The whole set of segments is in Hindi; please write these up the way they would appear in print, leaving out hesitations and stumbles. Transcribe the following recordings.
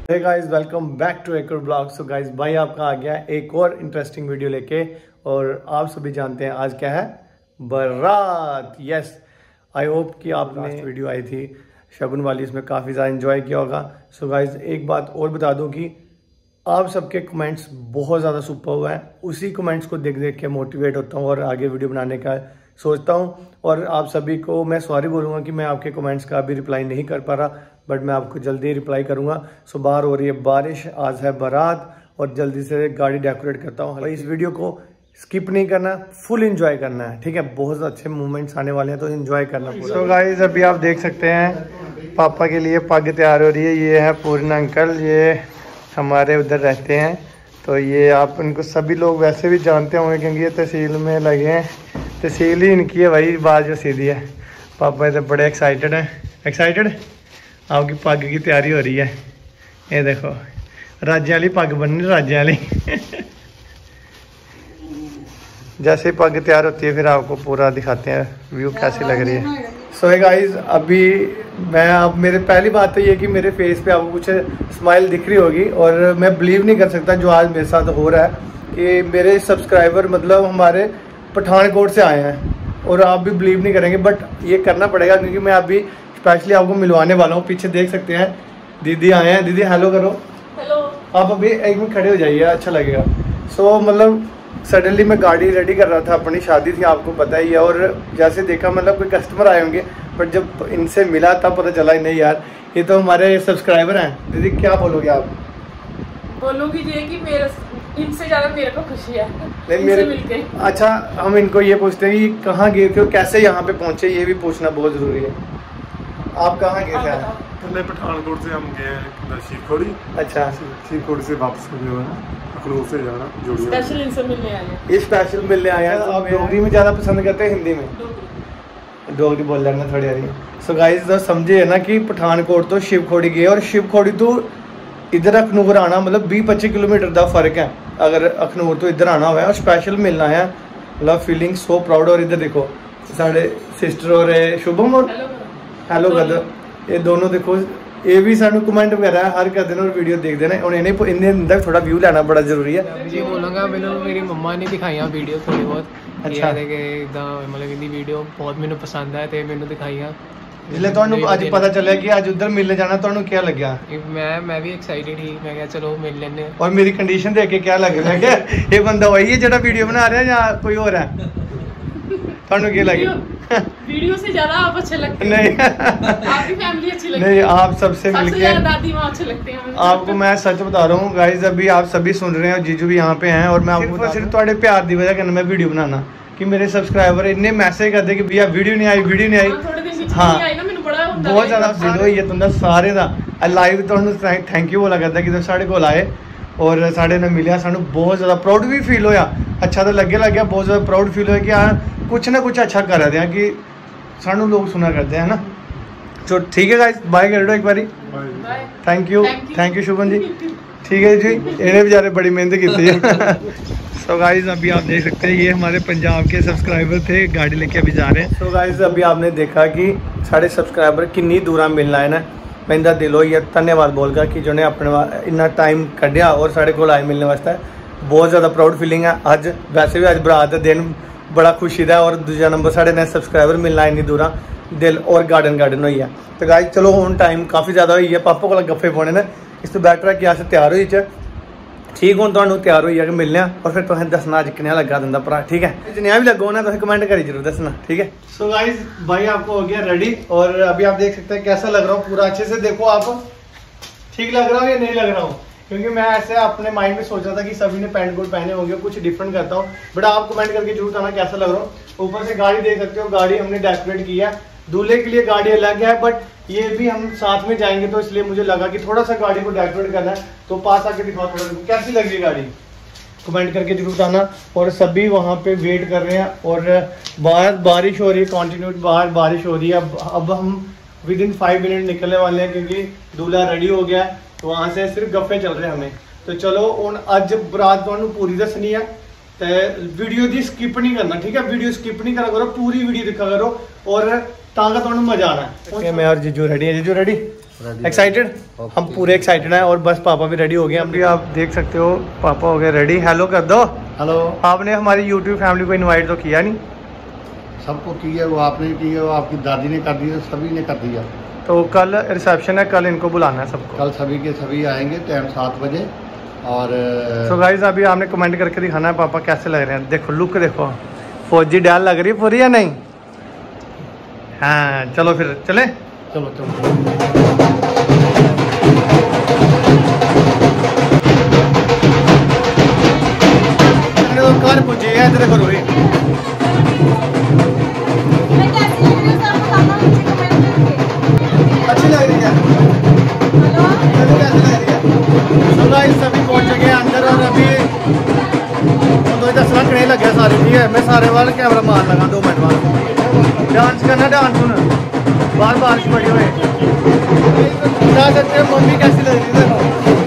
Hey guys, welcome back to एक और ब्लॉग। सो गाइस, भाई आपका आ गया एक और इंटरेस्टिंग वीडियो लेके। और आप सभी जानते हैं आज क्या है, बारात। यस, आई होप कि आपने वीडियो आई थी शगुन वाली, इसमें काफ़ी ज़्यादा एंजॉय किया होगा। सो गाइस, एक बात और बता दूं कि आप सबके कमेंट्स बहुत ज़्यादा सुपर हुआ है। उसी कमेंट्स को देख देख के मोटिवेट होता हूँ और आगे वीडियो बनाने का सोचता हूँ। और आप सभी को मैं सॉरी बोलूँगा कि मैं आपके कमेंट्स का अभी रिप्लाई नहीं कर पा रहा, बट मैं आपको जल्दी रिप्लाई करूँगा। सो बाहर हो रही है बारिश, आज है बारात और जल्दी से गाड़ी डेकोरेट करता हूँ। भाई इस वीडियो को स्किप नहीं करना, फुल एंजॉय करना है, ठीक है। बहुत अच्छे मोमेंट्स आने वाले हैं तो एंजॉय करना पूरा। सो गाइस, अभी आप देख सकते हैं पापा के लिए पग तैयार हो रही है। ये है पूर्ण अंकल, ये हमारे उधर रहते हैं। तो ये आप इनको सभी लोग वैसे भी जानते होंगे क्योंकि ये तहसील में लगे हैं। तहसील ही इनकी है भाई, बात जो सीधी है। पापा इधर बड़े एक्साइटेड हैं। एक्साइटेड, आपकी पग की तैयारी हो रही है। ये देखो, राज्य वाली पग बननी, राज्य वाली। जैसे ही पग तैयार होती है फिर आपको पूरा दिखाते हैं व्यू कैसी लग रही है। सो हे गाइस, अभी मैं अब मेरे पहली बात तो ये कि मेरे फेस पे आपको कुछ स्माइल दिख रही होगी और मैं बिलीव नहीं कर सकता जो आज मेरे साथ हो रहा है कि मेरे सब्सक्राइबर मतलब हमारे पठानकोट से आए हैं और आप भी बिलीव नहीं करेंगे, बट ये करना पड़ेगा क्योंकि मैं अभी स्पेशली आपको मिलवाने वाला हूँ। पीछे देख सकते हैं दीदी आए हैं। दीदी हेलो करो। हेलो। आप अभी एक मिनट खड़े हो जाइए, अच्छा लगेगा। सो मतलब सडनली मैं गाड़ी रेडी कर रहा था, अपनी शादी थी आपको पता ही है। और जैसे देखा मतलब कोई कस्टमर आए होंगे, बट जब इनसे मिला तब पता चला नहीं यार ये तो हमारे सब्सक्राइबर हैं। दीदी क्या बोलोगे आप? बोलूँगी ये कि मेरे इनसे ज़्यादा मेरे को खुशी है नहीं मेरे मिलके। अच्छा, हम इनको ये पूछते हैं कि कहाँ गए थे और कैसे यहाँ पे पहुँचे, ये भी पूछना बहुत ज़रूरी है। आप कहाँ गए थे? पहले पठानकोट से हम गए शिवखोड़ी। अच्छा, शिवखोड़ी से वापस जो है अखनूर से जाना जोड़िया। स्पेशल इनसे मिलने आए हैं। ये स्पेशल मिलने आए हैं। आप डोगरी में ज़्यादा पसंद करते हैं हिंदी में? डोगरी बोल लेना थोड़ी आ रही है। सो गाइस, तो समझे है ना कि पठानकोट तो शिवखोड़ी गए और शिवखोड़ी तो इधर अखनूर आना मतलब 20-25 किलोमीटर का फर्क है। अगर अखनूर तो इधर आना हुआ है और स्पेशल मिलना है, मतलब फीलिंग सो प्राउड। और इधर देखो साढ़े सिस्टर और शुभम और हेलो गदर, ये दोनों देखो, ये भी सानू कमेंट वगैरह हर कर देना और वीडियो देख देना। और इन्हें थोड़ा व्यू लेना बड़ा जरूरी है। जी बोलूँगा, मैंने मेरी मम्मा ने दिखाइया वीडियो थोड़ी बहुत। अच्छा, मतलब इनकी वीडियो बहुत मैंने पसंद है तो मैंने दिखाइया। जिसले ਤੁਹਾਨੂੰ ਅੱਜ पता चलिया कि आज उधर मिलने जाना, ਤੁਹਾਨੂੰ क्या लगा? मैं भी एक्साइटेड ही, मैं क्या चलो मिल लेने। और मेरी कंडीशन देख के क्या लगे? मैं क्या ये बंदा वही है जो वीडियो बना रहा है या कोई और है? ਤੁਹਾਨੂੰ क्या लगे? वीडियो से ज्यादा आप अच्छे लगते हैं। नहीं आपकी फैमिली अच्छी लगती है। नहीं, आप सबसे मिलके दादी माँ अच्छे लगते हैं आपको मैं सच बता रहा हूँ गाइस। अभी आप सभी सुन रहे हैं, जीजू भी यहाँ पे हैं और मैं आपको सिर्फ थोड़े प्यार की वजह करना मैं वीडियो बनाना कि मेरे सब्सक्राइबर इतने मैसेज करते कि भैया वीडियो नहीं आई, वीडियो नहीं आई। हाँ, बहुत ज़्यादा दिल होई है तुंदा सारे दा। लाइव तुहानू थैंक यू बोला करता कि तुम साढ़े कोल आए और साढ़े ने मिलिया। सानू बहुत ज़्यादा प्राउड भी फील होया, अच्छा तो लगे लग गया, बहुत ज़्यादा प्राउड फील होया कि हाँ कुछ ना कुछ अच्छा कर रहे हैं कि सानू लोग सुना करते हैं ना। तो ठीक है गाइस, बाय कर दो एक बारी। Thank you Shubham ji. ठीक है जी, इन्हें बेचारे बड़ी मेहनत की है। सो गाइस, अभी आप देख सकते हैं ये हमारे पंजाब के सब्सक्राइबर थे, गाड़ी लेके अभी जा रहे हैं। सो गाइस, अभी आपने देखा कि साढ़े सब्सक्राइबर किन्नी दूर मिलना है ना। मैं इंदा दिलों ये धन्यवाद बोलगा कि जिन्हें अपने इन्ना टाइम कढ़िया और साढ़े को आए मिलने वास्ते। बहुत ज़्यादा प्राउड फीलिंग है। अज वैसे भी अज बरात का दिन बड़ा खुशी का, और दूजा नंबर साढ़े ने सब्सक्राइबर मिलना इन्नी दूर दिल और गार्डन हुई है। तो गाइस चलो हुण टाइम काफ़ी ज़्यादा हुई है, पापा को गप्फे पाने ने, इस तो बैटर है कि अस तैयार होई च ठीक हूँ तुहानू तैयार हो जाके मिलने और फिर तुसें दसना अज किन्ना लगा दिंदा भरा। ठीक है, जिन्या भी लगो ना तुसें कमेंट करी जरूर दसना। ठीक है। सो गाइस, भाई आपको हो गया रेडी और अभी आप देख सकते हैं कैसा लग रहा हूँ पूरा। अच्छे से देखो आप, ठीक लग रहा हूँ या नहीं लग रहा हूँ? क्योंकि मैं ऐसे अपने माइंड में सोच रहा था कि सभी ने पैंट कोट पहने होंगे, कुछ डिफरेंट करता हूँ, बट आप कमेंट करके जरूर बताना कैसा लग रहा हूँ। ऊपर से गाड़ी देख सकते हो, गाड़ी हमने डेकोरेट की है। दूल्हे के लिए गाड़ी अलग है, बट ये भी हम साथ में जाएंगे तो इसलिए मुझे लगा कि थोड़ा सा गाड़ी को डेकोरेट करना है। तो पास आके दिखाओ थोड़ा कैसी लग रही है गाड़ी, कमेंट करके जरूर बताना। और सभी वहाँ पे वेट कर रहे हैं और बाहर बारिश हो रही है, कंटिन्यू बाहर बारिश हो रही है। अब हम विद इन 5 मिनट निकलने वाले हैं क्योंकि दूल्हा रेडी हो गया है। तो वहाँ से सिर्फ गप्पे चल रहे हैं हमें। तो चलो हूँ अज बरात तुहानू पूरी दसनी है, तो वीडियो की स्किप नहीं करना। ठीक है, वीडियो स्किप नहीं करा करो, पूरी वीडियो देखा करो। और ताकत तो मजा आना है। ओके मैं और जीजू रेडी है। जीजू रेडी, एक्साइटेड? हम पूरे एक्साइटेड हैं और बस पापा भी रेडी हो गए। अभी आप देख सकते हो पापा हो गए रेडी। हेलो कर दो। हेलो। आपने हमारी यूट्यूब फैमिली को इनवाइट तो किया नहीं? सबको किया, वो आपने किया, वो आपकी दादी ने कर दिया, सभी ने कर दिया। तो कल रिसेप्शन है, कल इनको बुलाना है सबको। कल सभी के सभी आएंगे टाइम 7 बजे। और सो गाइस अभी आपने कमेंट करके दिखाना है पापा कैसे लग रहे हैं। देखो लुक देखो, फौजी डाल लग रही है पूरी या नहीं? हाँ चलो फिर चले। चलो चलो। कार पूछे इधर देखो रोही। अच्छी लग रही है? कैसी लग रही है? तो गाइस सभी पहुंच गए अंदर और अभी तो इधर सड़क नहीं लगे सारे। ठीक है, मैं सारे वाले कैमरा मार लगा 2 मिनट बाद। डांस करना, डांस सुन बार बारिश पड़ी हुई। क्या सकते हैं, मम्मी कैसी लग रही है?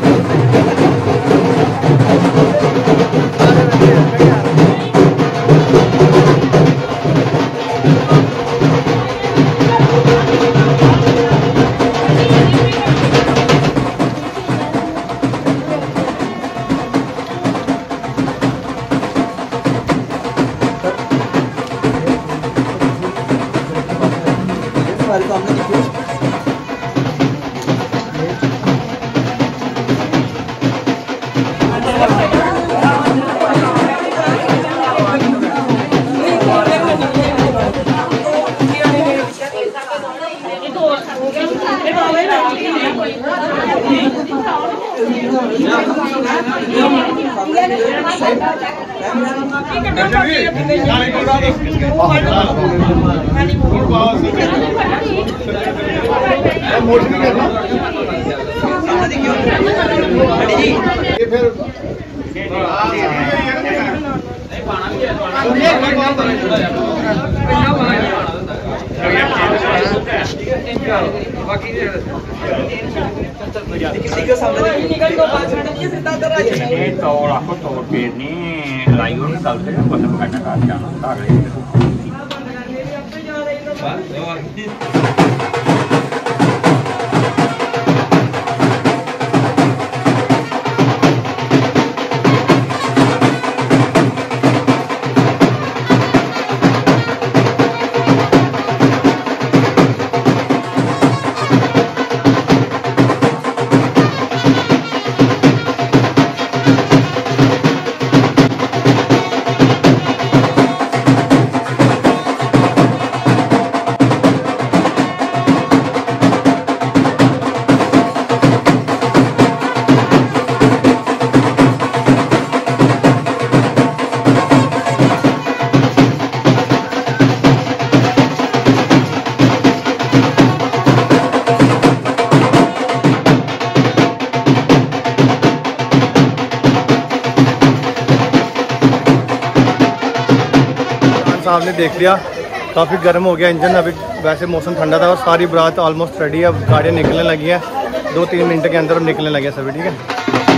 आपने देख लिया काफ़ी गर्म हो गया इंजन। अभी वैसे मौसम ठंडा था और सारी बारात ऑलमोस्ट रेडी है। अब गाड़ियाँ निकलने लगी हैं, 2-3 मिनट के अंदर अब निकलने लगे सभी। ठीक है,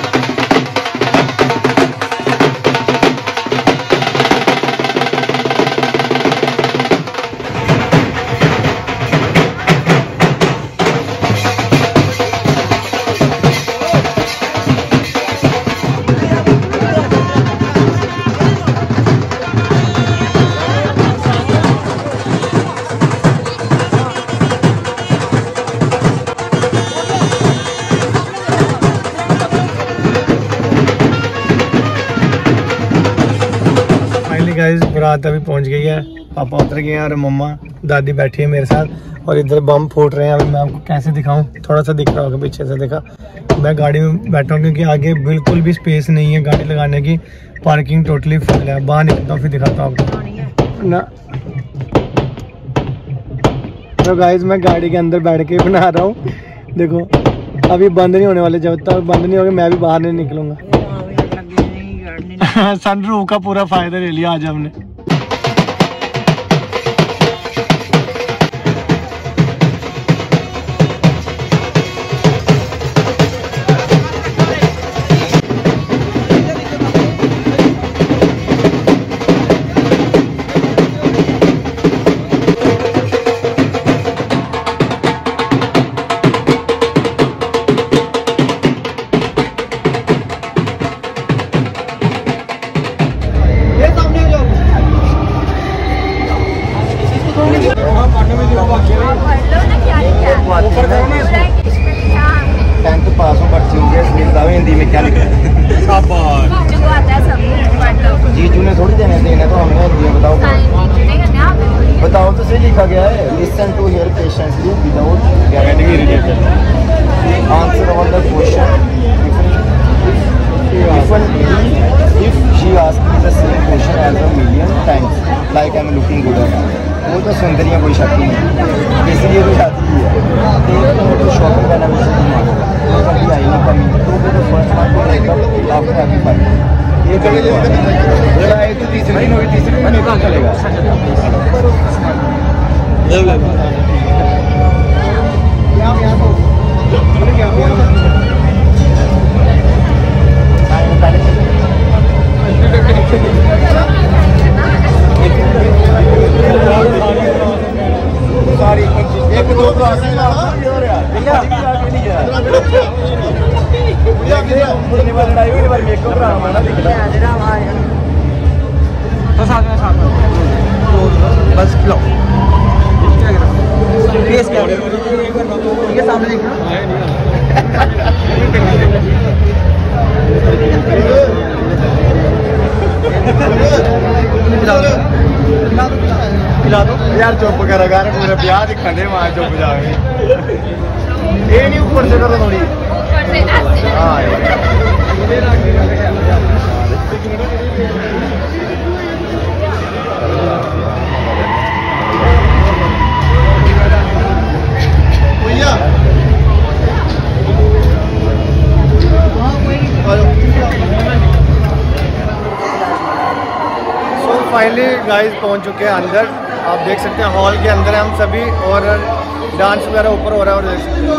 गाइस बारात अभी पहुंच गई है। पापा उतर गए हैं और मम्मा दादी बैठी है मेरे साथ और इधर बम फूट रहे हैं। अभी मैं आपको कैसे दिखाऊं, थोड़ा सा दिख रहा होगा पीछे से। देखा, मैं गाड़ी में बैठा हूँ क्योंकि आगे बिल्कुल भी स्पेस नहीं है गाड़ी लगाने की। पार्किंग टोटली फुल है। बाहर निकलता हूँ फिर दिखाता हूँ आपको ना। तो गाइस मैं गाड़ी के अंदर बैठ के बना रहा हूँ। देखो अभी बंद नहीं होने वाले, जब तक बंद नहीं होगा मैं भी बाहर नहीं निकलूंगा। सनरूफ का पूरा फायदा ले लिया आज हमने। 10th पास हो बट सीरियस नहीं बताओ हिंदी में क्या लिखा है। जीजू ने थोड़ी देने तो हमने हिंदी में बताओ। बताओ तो सही लिखा गया है। Listen to here patiently without getting irritated. Answer all the question if she asks me the same question as a million times like I'm looking good at वो तो सुंदरियाँ कोई शक ही नहीं, इसलिए तो शादी ही है। तो शॉपिंग करना मुझसे नहीं मांगेगा, वो कभी आई नहीं कमी तो मेरे फर्स्ट मंथ में एकदम आपको हैप्पी पाई ये कभी जब आए तो तीसरे दिन होगी, तीसरे दिन नहीं चलेगा। सॉरी एक दो तो आगे लड़ाई हुई बार मेकअप रहा हमारा बस खिलाओ सामने देखना खिला दो यार। चुप कर पूरे ब्याह दिखने वहां चुप जाओगे ये नहीं ऊपर से करो थोड़ी। हाँ फाइनली गाइस पहुंच चुके हैं अंदर। आप देख सकते हैं हॉल के अंदर हम सभी और डांस वगैरह ऊपर हो रहा है और देख सकते हैं।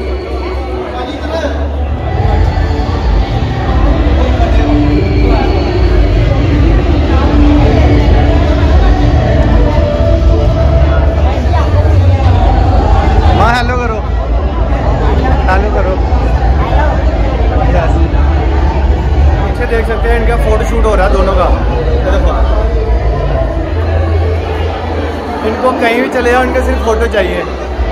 हाँ हेलो करो, हेलो करो। पीछे देख सकते हैं इनका फोटो शूट हो रहा है दोनों का। इनको कहीं भी चले जाओ, इनका सिर्फ फोटो चाहिए।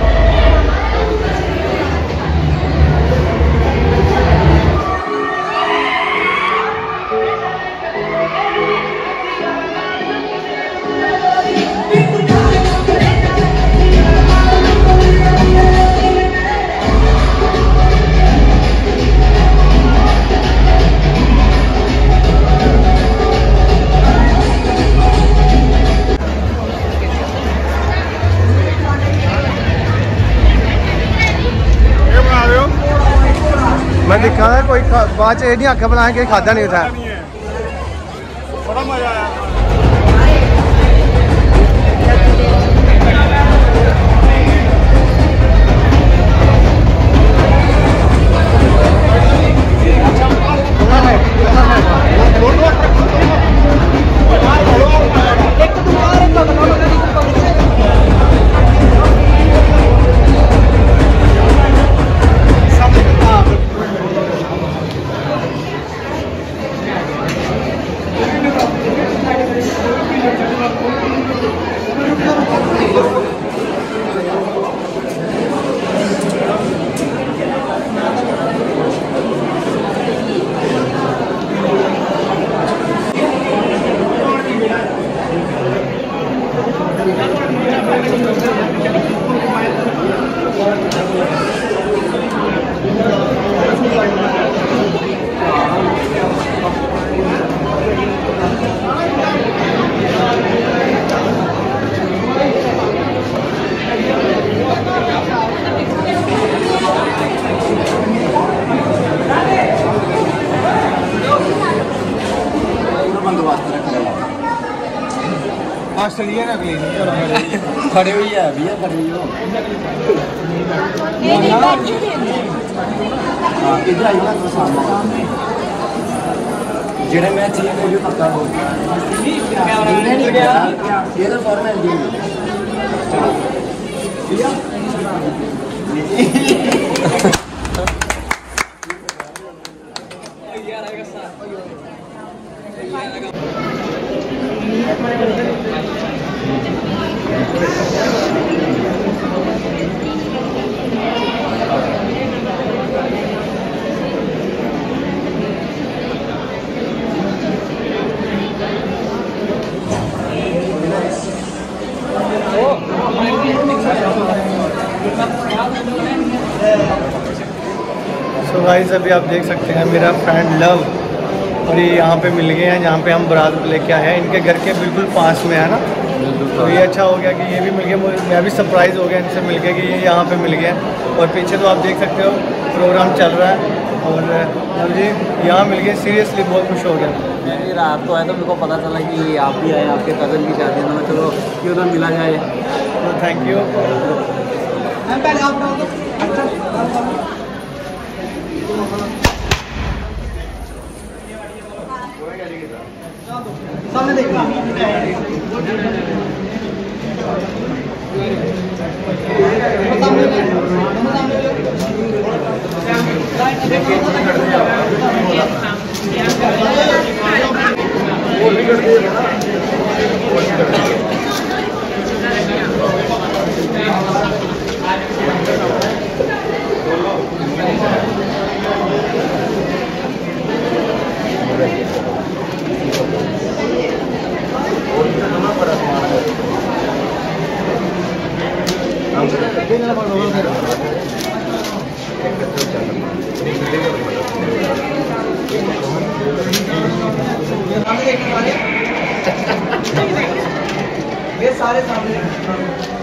मैं दिखा है कोई बात ये नहीं आखा बनाया कि खादा नहीं था। बड़ा मजा आया। ऑस्ट्रेलिया ना अगली खड़े हुई है भैया, खड़े हुई हो। इधर आई ना तो सामने जेड़े मैच ये वीडियो पक्का हो ये तो फॉर्मेट दी भैया सो गाइस अभी आप देख सकते हैं मेरा फ्रेंड लव और ये यहाँ पे मिल गए हैं, जहाँ पे हम बारात लेके आए हैं। इनके घर के बिल्कुल पास में है ना, तो ये अच्छा हो गया कि ये भी मिल गया। मैं भी सरप्राइज़ हो गया इनसे मिल के कि ये यहाँ पे मिल गया। और पीछे तो आप देख सकते हो प्रोग्राम चल रहा है और लव जी यहाँ मिल गए। सीरियसली बहुत खुश हो गया। मैं रात को आया तो मेरे को पता चला कि आप भी आए, आपके कज़न की शादी है, तो चलो क्यों ना मिला जाए। तो थैंक यू। ये सारे सामने